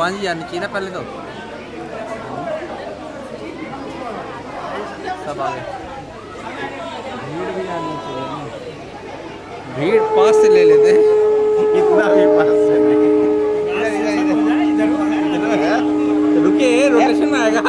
भगवान जी आनी चाहिए ना पहले तो। सब आ गए। भीड़ भी आनी चाहिए ना, भीड़ पास से ले लेते हैं। इतना भी पास से नहीं। रुके रोटेशन में आएगा।